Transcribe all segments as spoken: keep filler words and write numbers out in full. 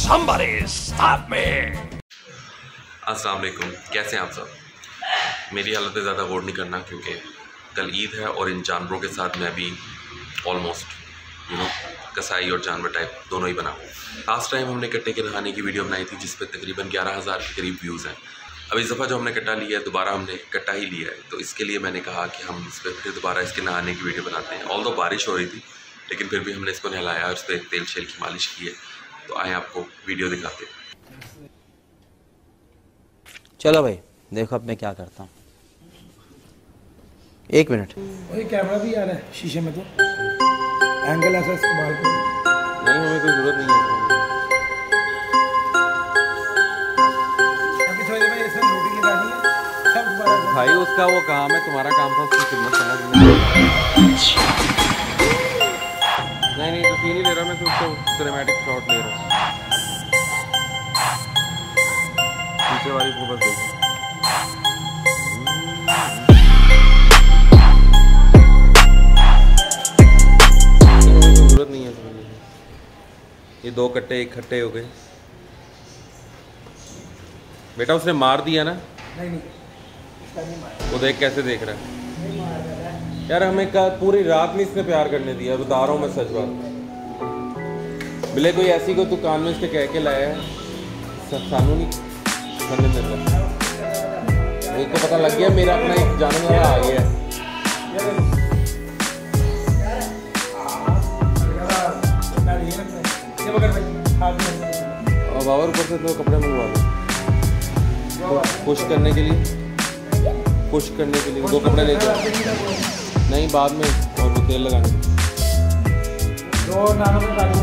somebody stop me! अस्सलाम वालेकुम, कैसे हैं आप सब। मेरी हालत पे ज़्यादा गौर नहीं करना क्योंकि कल ईद है और इन जानवरों के साथ मैं भी ऑलमोस्ट यू नो कसाई और जानवर टाइप दोनों ही बना। लास्ट टाइम हमने कट्टे के नहाने की वीडियो बनाई थी जिस पर तकरीबन ग्यारह हज़ार के करीब व्यूज़ हैं। अब इस दफ़ा जो हमने कट्टा लिया है दोबारा हमने कट्टा ही लिया है, तो इसके लिए मैंने कहा कि हम इस पर फिर दोबारा इसके नहाने की वीडियो बनाते हैं। ऑल दो बारिश हो रही थी लेकिन फिर भी हमने इसको नहलाया और इस पर तेल शेल की मालिश की है। तो आए आपको वीडियो दिखाते हैं। चलो भाई देखो अब मैं क्या करता हूँ। एक मिनट, वही कैमरा भी आ रहा है शीशे में, तो एंगल ऐसा इस्तेमाल करो। नहीं, हमें कोई ज़रूरत नहीं है। अभी थोड़ी देर में इसमें रोटी लगानी है सब दोबारा। भाई उसका वो काम है, तुम्हारा काम था उसकी खिदमत करना। नहीं नहीं तो सीन ही ले रहा मैं, तो उसको सिनेमैटिक शॉट ले रहा हूँ। पीछे वाली को बस देखो। जरूरत नहीं है, ये दो कट्टे एक खट्टे हो गए। बेटा उसने मार दिया ना? नहीं नहीं नहीं मारा। वो देख कैसे देख रहा है यार। हमें का पूरी रात में इसने प्यार करने दिया, बता रहा हूँ मैं सच बात। मिले कोई ऐसी को तू कान में इसके कह के लाया है, सानू नहीं करने मिल रहा। मेरे को पता लग गया मेरा अपना एक जानवर आ गया है। और बाबर ऊपर से तो कपड़े मंगवा दो पुश करने के लिए, पुश करने के लिए दो कपड़े लेके। नहीं बाद में, और वो तेल लगाने दो नानों में काटो।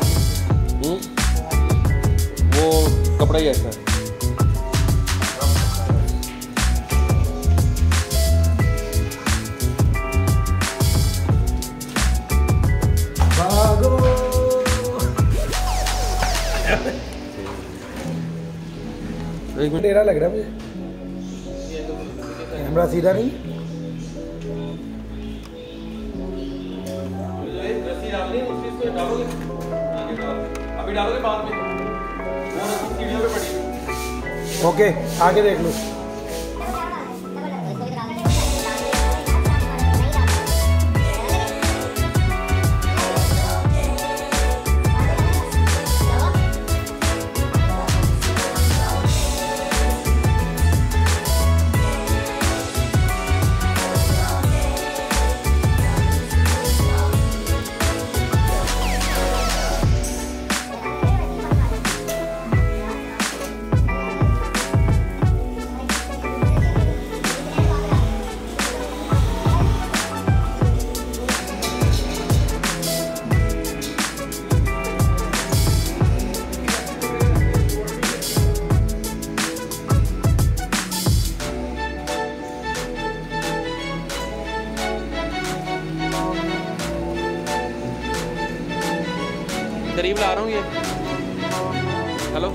वो कपड़ा ही ऐसा है। एक मिनट टेढ़ा लग रहा है मुझे, कैमरा सीधा नहीं। अभी डालोगे बाद में, सीढ़ियों पे पड़ी। ओके आगे देख लो। करीब ला रहा हूँ ये। हेलो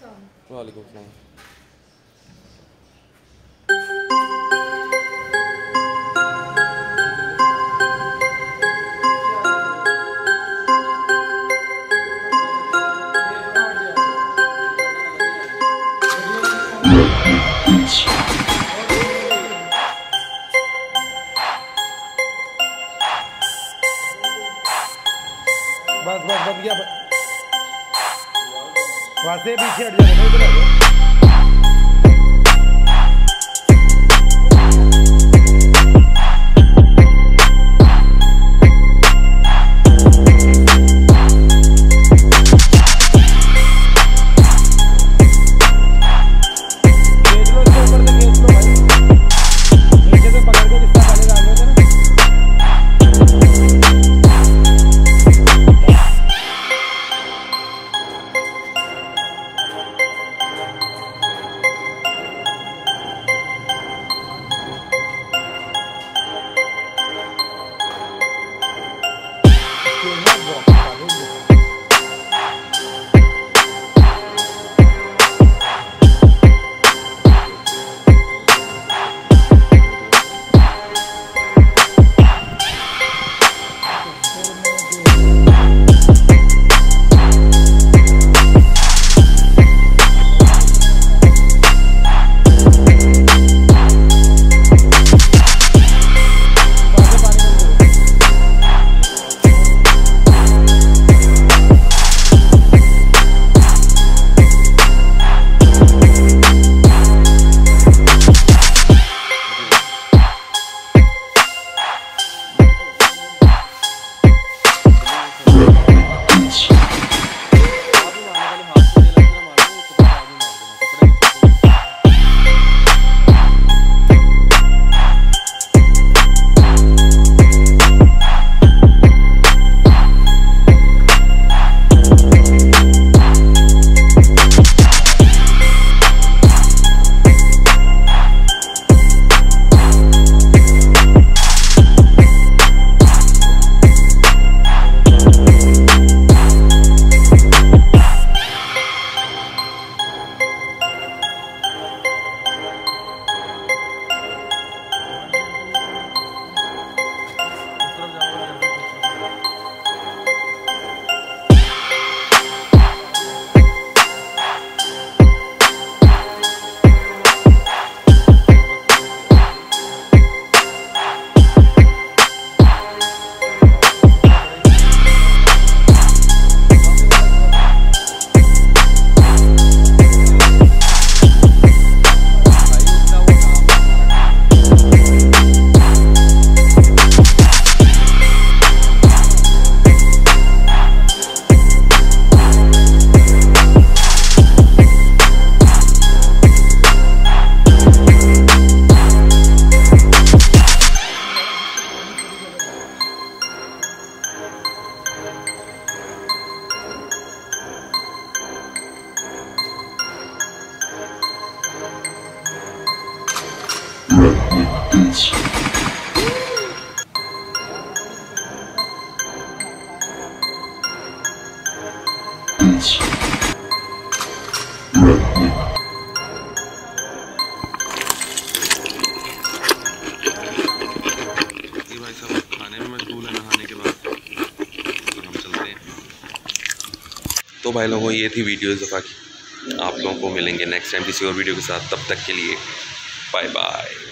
वालेकुम सलाम। बस बस बस गया, वहाँ से पीछे हट जाएगा, इधर आ जाओ। तो भाई लोगों ये थी वीडियो इस दफ़ा की। आप लोगों को मिलेंगे नेक्स्ट टाइम किसी और वीडियो के साथ। तब तक के लिए बाय बाय।